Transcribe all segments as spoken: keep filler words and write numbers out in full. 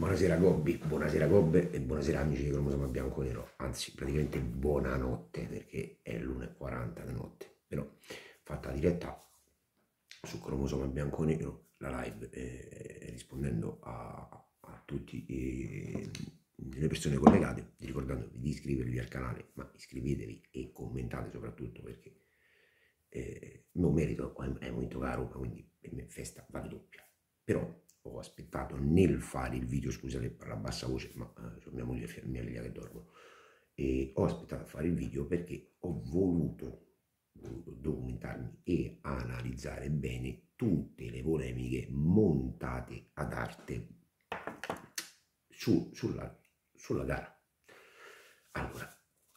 Buonasera Gobbi, buonasera Gobbe e buonasera amici di Cromosoma Bianco Nero, anzi praticamente buonanotte perché è l'una e quaranta di notte, però fatta diretta su Cromosoma Bianco Nero, la live, eh, rispondendo a, a tutte le persone collegate, ricordandovi di iscrivervi al canale, ma iscrivetevi e commentate soprattutto perché eh, il mio merito è molto caro, quindi per me festa vale doppia, però ho aspettato nel fare il video, scusate per la bassa voce, ma eh, c'ho mia moglie e mia figlia che dormono, e ho aspettato a fare il video perché ho voluto, voluto documentarmi e analizzare bene tutte le polemiche montate ad arte su, sulla, sulla gara. Allora,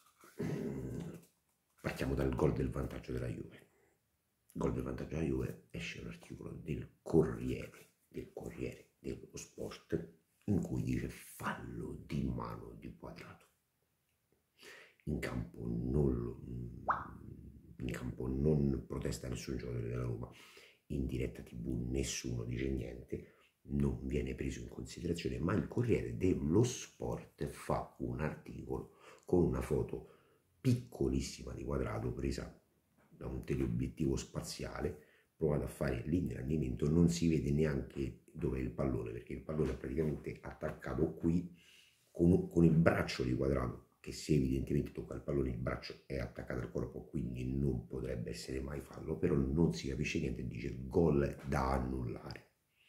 partiamo dal gol del vantaggio della Juve. Gol del vantaggio della Juve, esce un articolo del Corriere, del Corriere dello Sport, in cui dice fallo di mano di Quadrato. In campo non, in campo non protesta nessun giocatore della Roma, in diretta tivù nessuno dice niente, non viene preso in considerazione, ma il Corriere dello Sport fa un articolo con una foto piccolissima di Quadrato presa da un teleobiettivo spaziale, provato a fare l'ingrandimento, non si vede neanche dove è il pallone, perché il pallone è praticamente attaccato qui con, con il braccio di Quadrato, che se evidentemente tocca il pallone il braccio è attaccato al corpo, quindi non potrebbe essere mai fallo, però non si capisce niente, dice gol da annullare.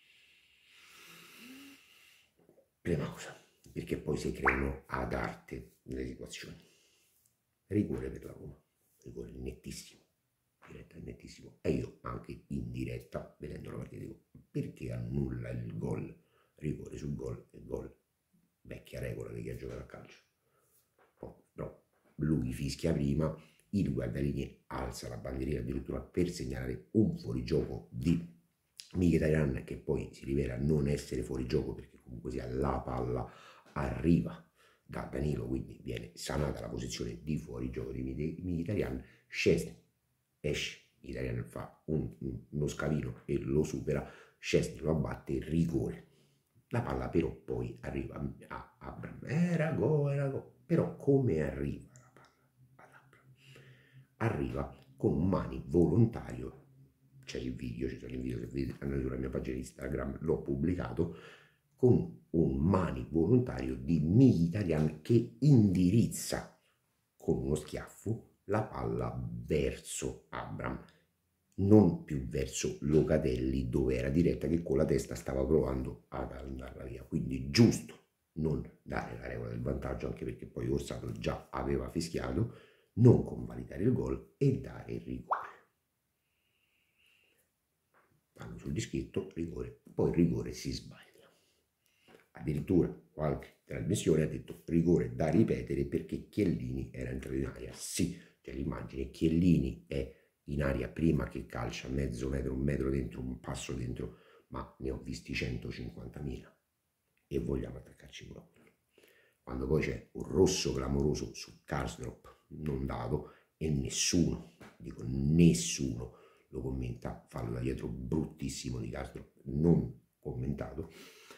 Prima cosa, perché poi si creano ad arte le situazioni. Rigore per la Roma, rigore nettissimo, diretta nettissimo, e io anche in diretta, vedendo la partita, dico, perché annulla il gol? Rigore su gol e gol, vecchia regola di chi ha giocato a calcio. Oh, no, lui fischia prima, il guardalinee alza la bandierina addirittura per segnalare un fuorigioco di Mkhitaryan, che poi si rivela non essere fuorigioco perché comunque sia la palla arriva da Danilo, quindi viene sanata la posizione di fuorigioco di Mkhitaryan. Szczęsny esce, Mkhitaryan fa un, uno scalino e lo supera, Szczęsny lo abbatte, rigore. La palla però poi arriva a Abraham, era go, era go, però come arriva la palla ad Abraham? Arriva con un mani volontario, c'è il video, ci sono i video, se vedete andate sulla mia pagina Instagram, l'ho pubblicato, con un mani volontario di Mkhitaryan che indirizza con uno schiaffo la palla verso Abraham, non più verso Locatelli dove era diretta, che con la testa stava provando ad andarla via. Quindi giusto non dare la regola del vantaggio, anche perché poi Orsato già aveva fischiato, non convalidare il gol e dare il rigore. Vanno sul dischetto, rigore, poi il rigore si sbaglia. Addirittura qualche trasmissione ha detto rigore da ripetere perché Chiellini era entrato in aria. Sì, c'è l'immagine, Chiellini è in aria prima che calcia mezzo metro, un metro dentro, un passo dentro, ma ne ho visti centocinquantamila e vogliamo attaccarci pure a quello. Quando poi c'è un rosso clamoroso su Karsdorp non dato e nessuno, dico nessuno, lo commenta, fallo da dietro bruttissimo di Karsdorp, non commentato.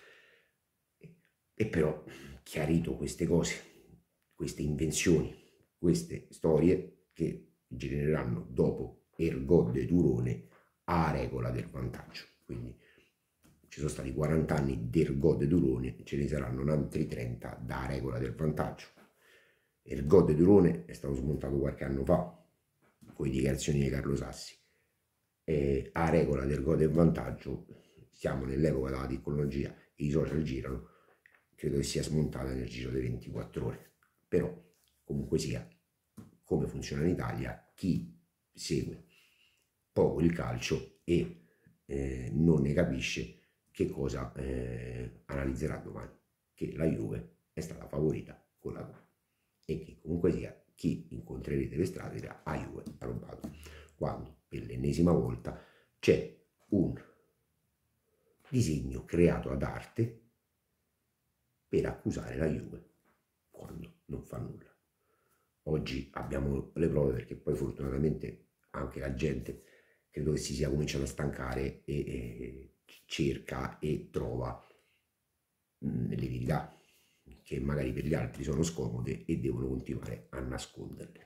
E però chiarito queste cose, queste invenzioni, queste storie che genereranno dopo ergo de Turone a regola del vantaggio. Quindi ci sono stati quaranta anni d'ergo de Turone, ce ne saranno altri trenta da regola del vantaggio. Ergo de Turone è stato smontato qualche anno fa con le dichiarazioni di Carlo Sassi. E a regola del ergo del vantaggio, siamo nell'epoca della tecnologia e i social girano, credo che sia smontata nel giro di ventiquattro ore. Però comunque sia, come funziona in Italia, chi segue poco il calcio e eh, non ne capisce che cosa eh, analizzerà domani, che la Juve è stata favorita con la Roma e che comunque sia chi incontrerete le strade dirà a Juve ha rubato, quando per l'ennesima volta c'è un disegno creato ad arte per accusare la Juve quando non fa nulla. Oggi abbiamo le prove perché poi fortunatamente anche la gente credo che si sia cominciata a stancare e, e cerca e trova mh, le verità che magari per gli altri sono scomode e devono continuare a nasconderle.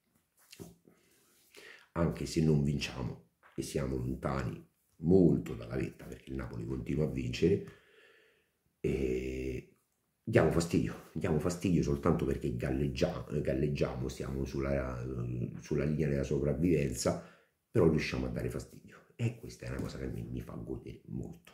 Anche se non vinciamo e siamo lontani molto dalla vetta, perché il Napoli continua a vincere, e diamo fastidio, diamo fastidio soltanto perché galleggiamo, galleggiamo stiamo sulla, sulla linea della sopravvivenza, però riusciamo a dare fastidio. E questa è una cosa che a me mi fa godere molto.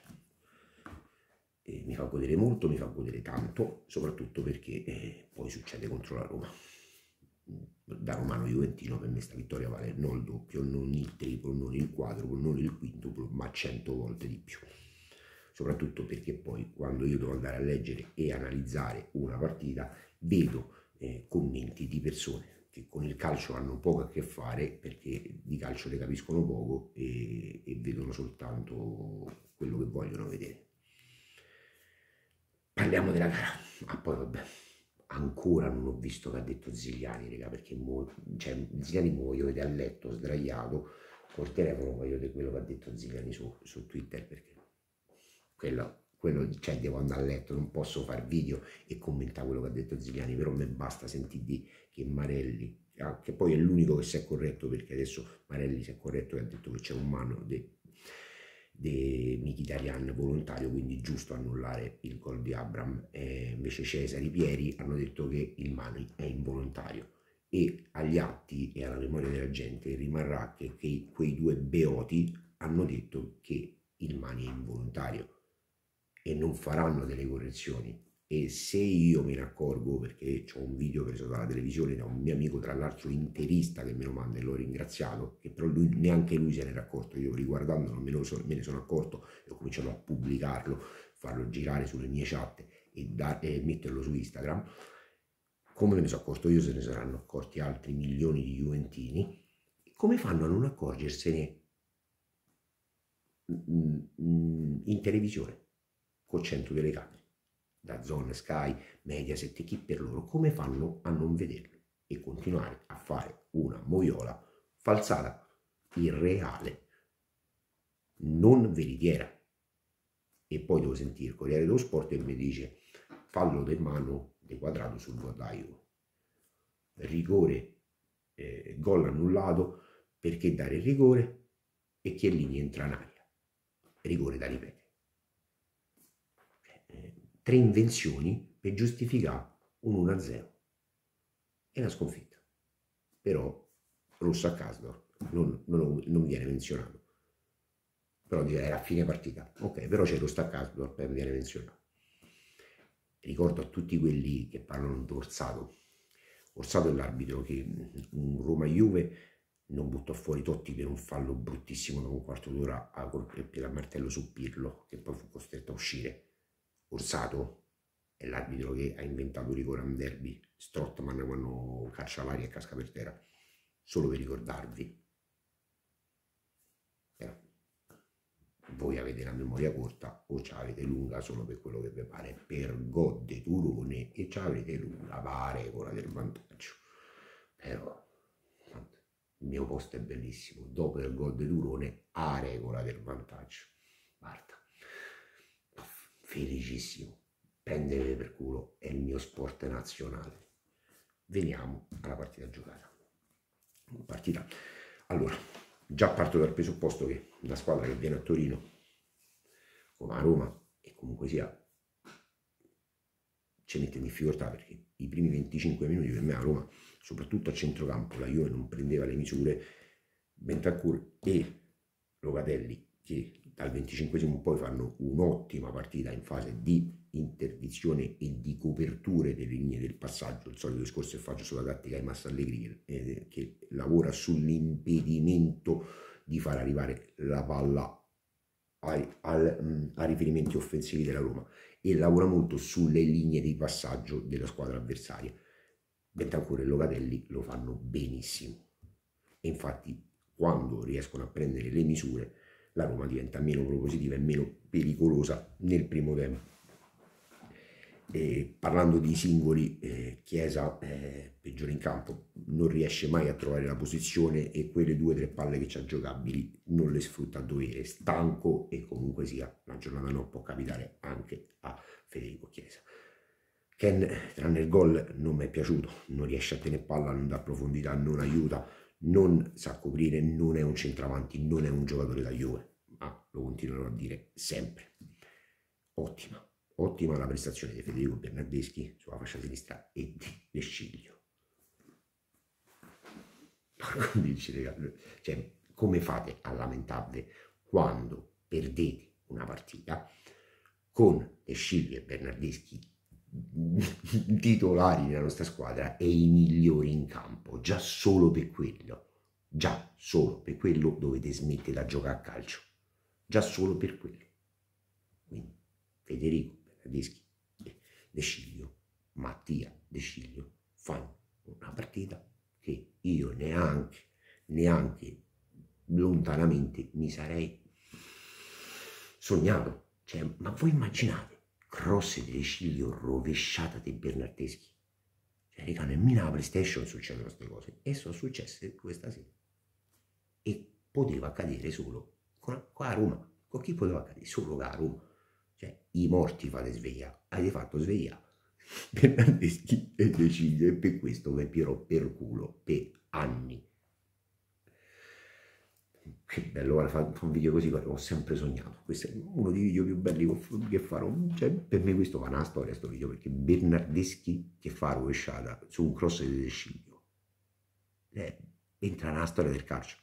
E mi fa godere molto, mi fa godere tanto, soprattutto perché eh, poi succede contro la Roma. Da romano juventino per me sta vittoria vale non il doppio, non il triplo, non il quadruplo, non il quintuplo, ma cento volte di più. Soprattutto perché poi quando io devo andare a leggere e analizzare una partita vedo eh, commenti di persone che con il calcio hanno poco a che fare, perché di calcio ne capiscono poco e, e vedono soltanto quello che vogliono vedere. Parliamo della gara. Ah, poi vabbè, ancora non ho visto che ha detto Zigliani, raga, perché mo, cioè, Zigliani mo voglio vedere a letto, sdraiato, col telefono voglio vedere quello che ha detto Zigliani su, su Twitter, perché quello, quello, cioè devo andare a letto, non posso fare video e commentare quello che ha detto Zigliani, però a me basta sentire di che Marelli, ah, che poi è l'unico che si è corretto, perché adesso Marelli si è corretto e ha detto che c'è un mano de, di Mkhitaryan volontario, quindi giusto annullare il gol di Abraham. E invece Cesare Pieri hanno detto che il Mani è involontario, e agli atti e alla memoria della gente rimarrà che, che quei due beoti hanno detto che il Mani è involontario e non faranno delle correzioni. E se io me ne accorgo, perché ho un video preso dalla televisione da un mio amico, tra l'altro interista, che me lo manda e l'ho ringraziato, che però lui, neanche lui se ne era accorto, io riguardandolo me, lo so, me ne sono accorto e ho cominciato a pubblicarlo, farlo girare sulle mie chat e, da, e metterlo su Instagram. Come me ne sono accorto io, se ne saranno accorti altri milioni di juventini. Come fanno a non accorgersene in televisione con cento telecamere? DAZN, Sky, Mediaset, chi per loro, come fanno a non vederlo e continuare a fare una moviola falsata, irreale, non veritiera? E poi devo sentire il Corriere dello Sport che mi dice fallo del mano di Quadrato sul Godaio, rigore, eh, gol annullato, perché dare il rigore e Chiellini entra in aria, rigore da ripetere. Tre invenzioni per giustificare un uno a zero e la sconfitta. Però rosso a Karsdorp non, non, non viene menzionato, però era a fine partita, ok, però c'è rosso a Karsdorp e viene menzionato. Ricordo a tutti quelli che parlano di Orsato. Orsato è l'arbitro che un Roma-Juve non buttò fuori Totti per un fallo bruttissimo dopo un quarto d'ora a colpire a martello su Pirlo, che poi fu costretto a uscire. Orsato è l'arbitro che ha inventato il rigore a un derby, Strottman quando caccia l'aria e casca per terra, solo per ricordarvi. Però voi avete la memoria corta o ce l'avete lunga solo per quello che vi pare, per gode turone, e ce l'avete lunga, va regola del vantaggio. Però il mio posto è bellissimo, dopo il gol di Turone a regola del vantaggio. Guarda, felicissimo, prendere per culo è il mio sport nazionale. Veniamo alla partita giocata. Partita. Allora, già parto dal presupposto che una squadra che viene a Torino, come a Roma, e comunque sia, ci mette in difficoltà, perché i primi venticinque minuti per me a Roma, soprattutto a centrocampo, la Juve non prendeva le misure. Bentancur e Locatelli, che dal venticinquesimo in poi fanno un'ottima partita in fase di interdizione e di coperture delle linee del passaggio, il solito discorso che faccio sulla tattica di Massa Allegri, eh, che lavora sull'impedimento di far arrivare la palla ai, al, ai riferimenti offensivi della Roma, e lavora molto sulle linee di passaggio della squadra avversaria. Bentancur e Locatelli lo fanno benissimo, e infatti quando riescono a prendere le misure la Roma diventa meno propositiva e meno pericolosa nel primo tempo. E parlando di singoli, eh, Chiesa è peggiore in campo, non riesce mai a trovare la posizione e quelle due o tre palle che c'ha giocabili non le sfrutta a dovere, stanco, e comunque sia, una giornata no, può capitare anche a Federico Chiesa. Ken, tranne il gol, non mi è piaciuto, non riesce a tenere palla, non dà profondità, non aiuta, non sa coprire, non è un centravanti, non è un giocatore da Juve, ma lo continuerò a dire sempre. Ottima. Ottima la prestazione di Federico Bernardeschi sulla fascia sinistra e di De Sciglio. Cioè, come fate a lamentarvi quando perdete una partita con De Sciglio e Bernardeschi titolari nella nostra squadra e i migliori in campo? Già solo per quello, già solo per quello dovete smettere da giocare a calcio. Già solo per quello. Quindi Federico Bernardeschi e De Sciglio, Mattia De Sciglio, fanno una partita che io neanche, neanche lontanamente mi sarei sognato. Cioè, ma voi immaginate, cross di De Sciglio, rovesciata di Bernardeschi. Cioè, raga, nemmeno alla PlayStation succedono queste cose, e sono successe questa sera. E poteva accadere solo con, con la Roma. Con chi poteva accadere? Solo con la Roma. Cioè, i morti fate sveglia, avete fatto sveglia Bernardeschi e De Sciglio, e per questo vi pirò per culo per anni. Che bello, guarda, fare un video così, ho sempre sognato. Questo è uno dei video più belli che farò. Cioè, per me questo fa una storia, sto video, perché Bernardeschi che fa rovesciata su un cross di De Sciglio, eh, entra nella storia del calcio.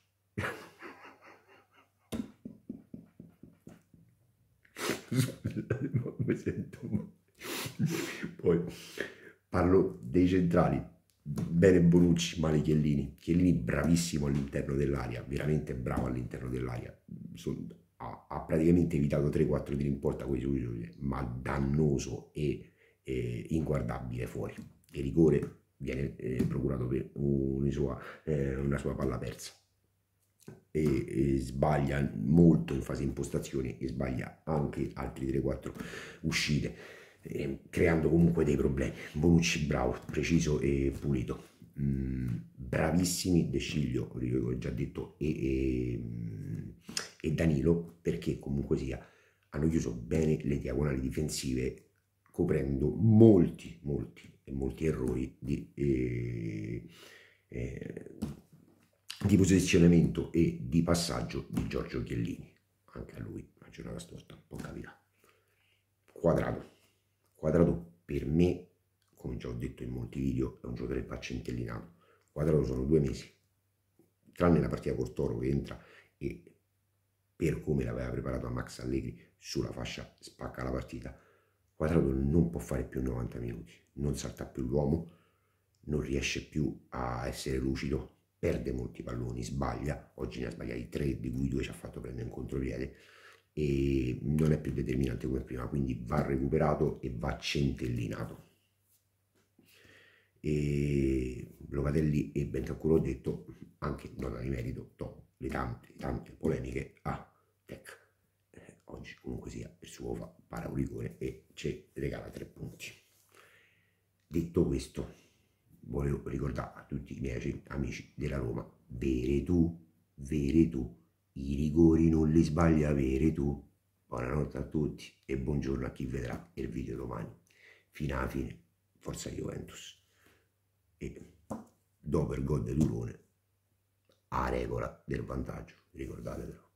Ma mi sento. Poi parlo dei centrali. Bene Bonucci, male Chiellini. Chiellini bravissimo all'interno dell'area, veramente bravo all'interno dell'area. Ha, ha praticamente evitato tre quattro tiri in porta, ma dannoso e eh, inguardabile fuori. Il rigore viene eh, procurato per una sua, eh, una sua palla persa. E, e sbaglia molto in fase impostazione e sbaglia anche altri tre quattro uscite, eh, creando comunque dei problemi. Bonucci bravo, preciso e pulito. Mm, bravissimi De Sciglio, ho già detto, e, e, e Danilo, perché comunque sia hanno chiuso bene le diagonali difensive, coprendo molti molti e molti errori di eh, eh, di posizionamento e di passaggio di Giorgio Chiellini. Anche a lui una giornata storta, può capitare. Quadrato. Quadrato per me, come già ho detto in molti video, è un giocatore che va centellinato. Quadrato sono due mesi, tranne la partita col Toro che entra e per come l'aveva preparato a Max Allegri sulla fascia spacca la partita. Quadrato non può fare più novanta minuti, non salta più l'uomo, non riesce più a essere lucido, perde molti palloni, sbaglia, oggi ne ha sbagliati tre, di cui due ci ha fatto prendere un contropiede, e non è più determinante come prima, quindi va recuperato e va centellinato. E Locatelli e Bentancur, ho detto, anche nota di merito dopo le tante, tante polemiche a Tec. Eh, oggi comunque sia il suo fa para un rigore e ci regala tre punti. Detto questo, volevo ricordare a tutti i miei amici della Roma, Veretù, Veretù, i rigori non li sbaglia Veretù. Buonanotte a tutti e buongiorno a chi vedrà il video domani. Fino alla fine, forza Juventus. E dopo il gol di Durone, a regola del vantaggio, ricordatevelo.